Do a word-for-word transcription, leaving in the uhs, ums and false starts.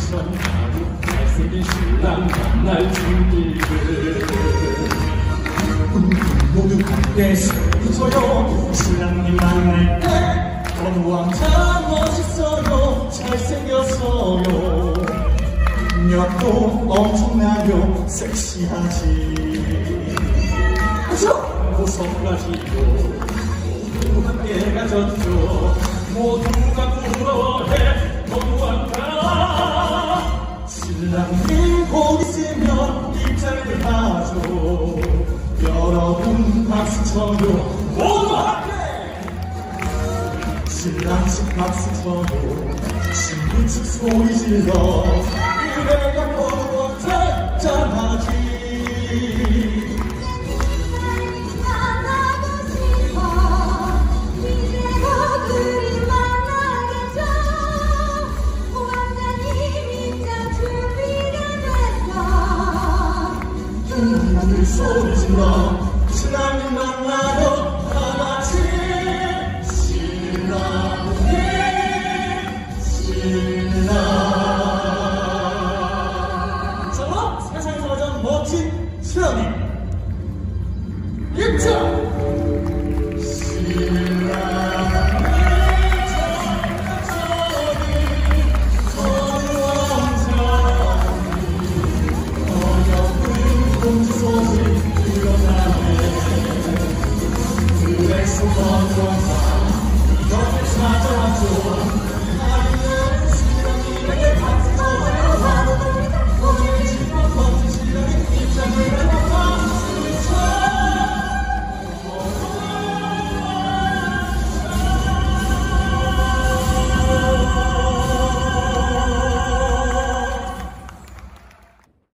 천하고 잘생긴 신랑 만날 준비를 모두 함께 서요. 신랑님 만날 때 어느 왕자 멋있어요. 잘생겼어요. 능력도 엄청나요. 섹시하지. 그쵸? 보석까지도 모두 함께 가졌죠. 모두가 부러워해 어느 왕자. 신랑님 곧 있으면 입장을 하죠. 여러분 박수 쳐요. 모두 함께 신랑 측 박수 쳐요. 신부 측 소리 질러. 그래가 모두 짠짠하지. 하늘 소리 질러. 신랑님 만나러 다같이. 신랑님 신랑. 자, 세상에서 가장 멋진 신랑님 입장. 소리 일어나네. 그래서 먼저